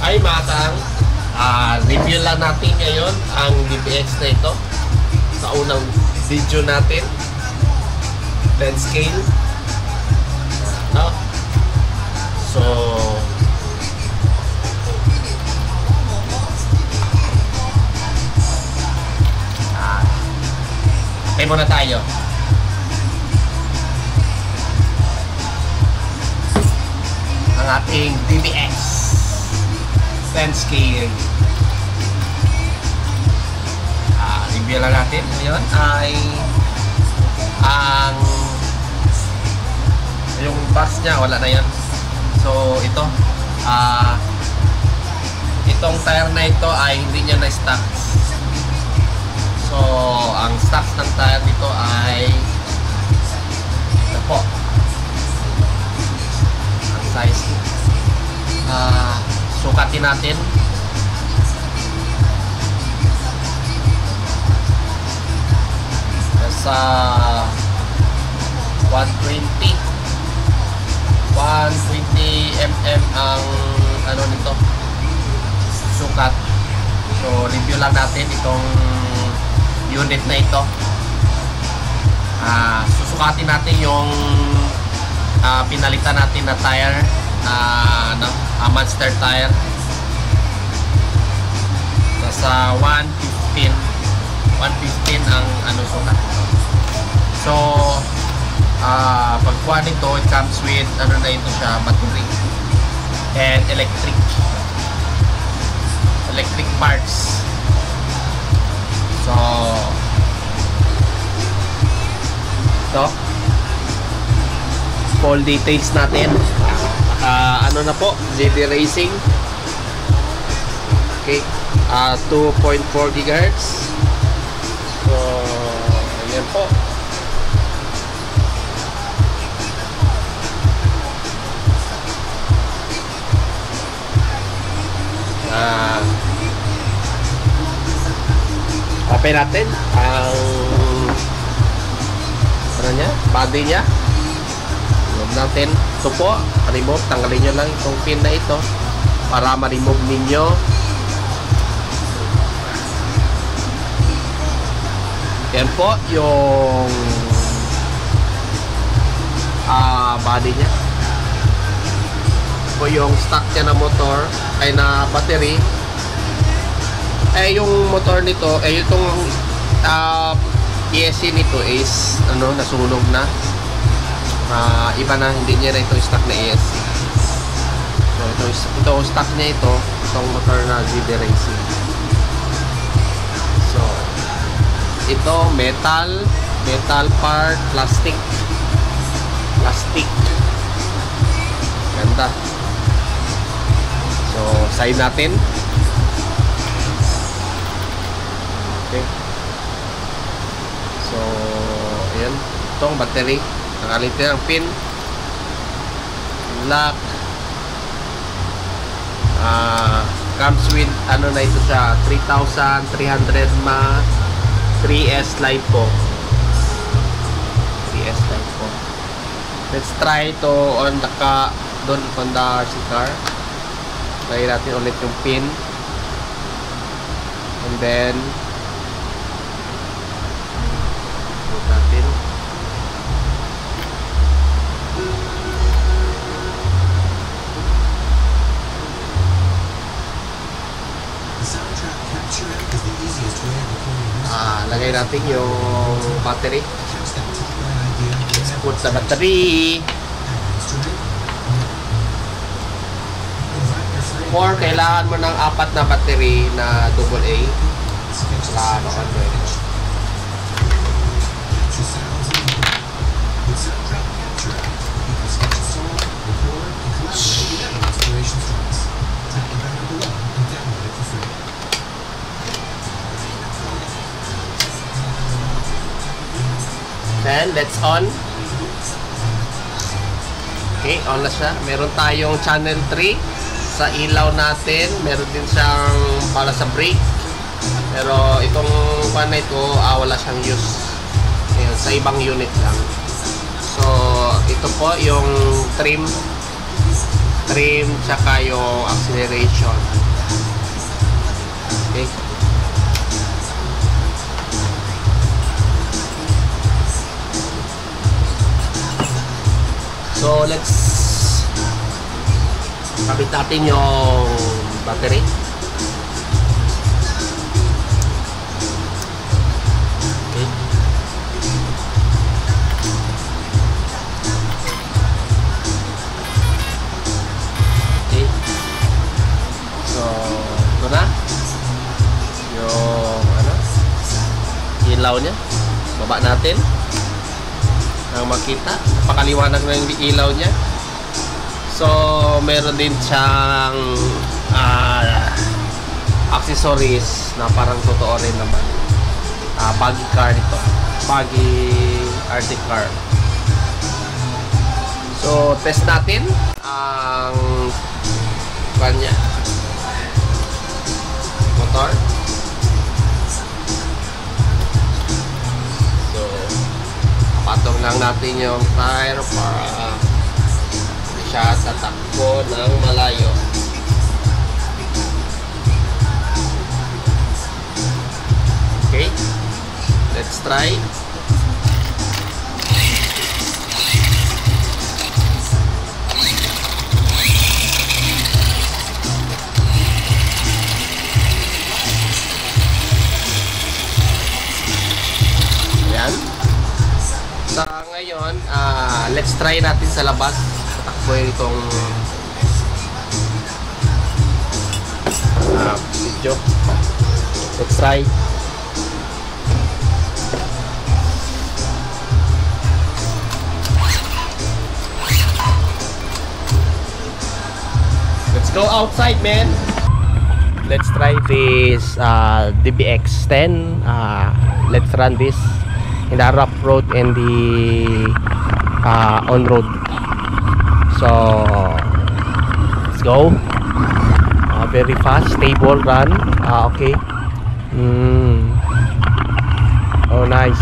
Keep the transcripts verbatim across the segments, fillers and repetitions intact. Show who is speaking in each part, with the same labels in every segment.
Speaker 1: Ay matang, uh, review lang natin ngayon ang D B X na ito sa unang video natin. ten scale, no? So ah, okay muna tayo. Ang ating D B X ten scale. Ah, review lang natin. Ngayon ay ang yung box niya, wala na yan. So ito, ah, itong tire na ito ay hindi niya na-stock. So ang stocks ng tire dito ay ito po. Ang size, ah, sukatin natin. Sa one twenty millimeters ang ano nito, sukat. So review lang natin itong unit na ito. Ah, susukatin natin yung ah, pinalitan natin na tire, ah, ano, ah, monster tire. Sa one fifteen ang ano sukat. So uh, pagkuha nito, it comes with ano na ito siya, battery and electric electric parts. So ito full details natin. Uh, ano na po, Z D Racing. Okay, uh, two point four gigahertz. So ayan po. Uh, open natin ang ano niya, body niya. Remove natin. Ito po, remove. Tanggalin nyo lang itong pin na ito para ma-remove ninyo. Yan po yung uh, body niya. Po yung stock niya na motor ay na battery. Eh yung motor nito, eh itong uh, E S C nito is ano, nasunog na. Uh, iba na, hindi niya na ito stock na E S C. So ito, ito stock niya ito, itong motor na Z D Racing. So ito metal, metal part, plastic. Plastic. Ganda. So, sign natin. Okay. So, ayan. Itong battery. Nakalit ang pin. Lock. Uh, comes with, ano na ito siya, three thousand three hundred ma three S light po. three S light po. Let's try to on the ka, doon on the R C car. Try natin ulit yung pin. And then put natin. Ah, lagay natin yung battery. Let's put the battery. Or kailangan mo ng apat na battery na double A. Saka ano ka doon. Then let's on. Okay, on na siya. Meron tayong channel three sa ilaw natin. Meron din siyang para sa brake. Pero itong pan na ito, ah, wala siyang use. Ayan, sa ibang unit lang. So ito po yung trim trim tsaka yung acceleration. Okay. So let's kabit natin yung battery. Okay. Okay. So ito na yung ano, ilaw nya. Baba natin ang makita, napakaliwanag na yung ilaw nya. So meron din siyang uh, accessories na parang totoo rin naman. uh, Baggy car ito, baggy R C car. So test natin ang kanya motor. So patong lang natin yung tire para hindi siya tatakbo ng malayo. Okay, let's try. Sa ngayon, uh, let's try natin sa labas. Tatakbo itong uh, video. Let's try. Let's go outside, man. Let's try this uh, D B X ten. Uh, let's run this in the rough road and the uh, on road. So let's go. Uh, very fast, stable run. Uh, okay. Mm. Oh, nice.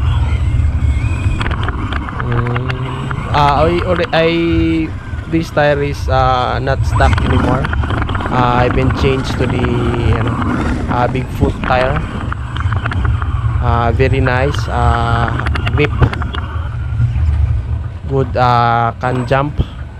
Speaker 1: Mm. Uh, I, I this tire is uh, not stuck anymore. Uh, I've been changed to the you know, uh, Bigfoot tire. Uh, very nice uh, grip, good uh, can jump.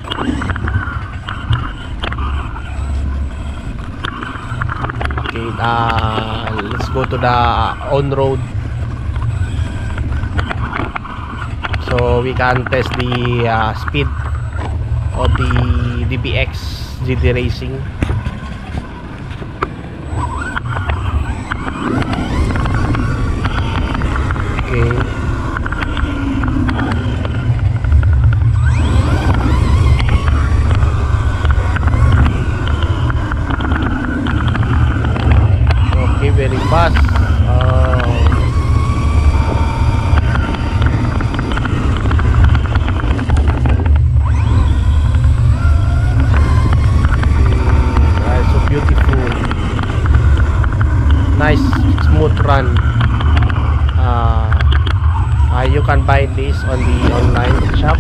Speaker 1: Okay, uh, let's go to the on road so we can test the uh, speed of the D B X G D Racing. Okay. Okay, very fast. Oh. Mm, so beautiful. Nice, smooth run. Uh, Uh, you can buy this on the online shop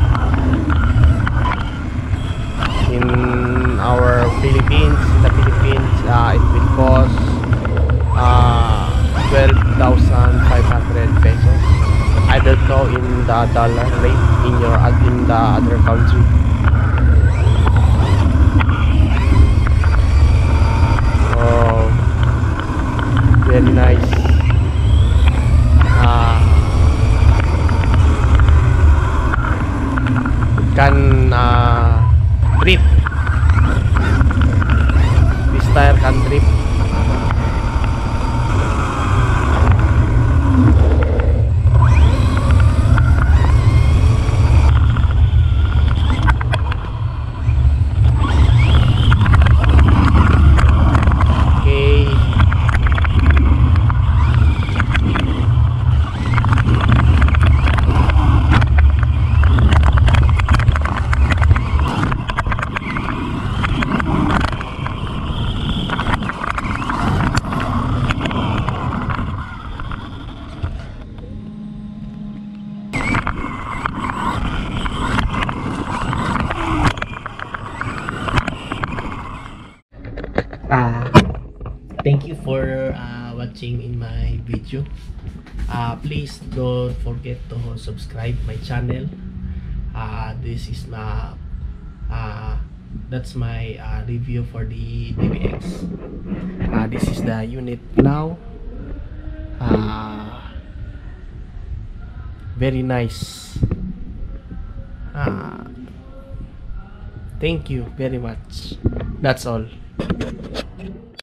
Speaker 1: in our Philippines. In the Philippines, uh, it will cost uh, twelve thousand five hundred pesos. I don't know in the dollar rate in your in the other country. Oh, very nice. Uh, can uh, trip. This tire can trip.
Speaker 2: Uh, thank you for uh, watching in my video. Uh, please don't forget to subscribe my channel. Uh, this is my uh, that's my uh, review for the D B X. Uh, this is the unit now. Uh, very nice. Uh, thank you very much. That's all.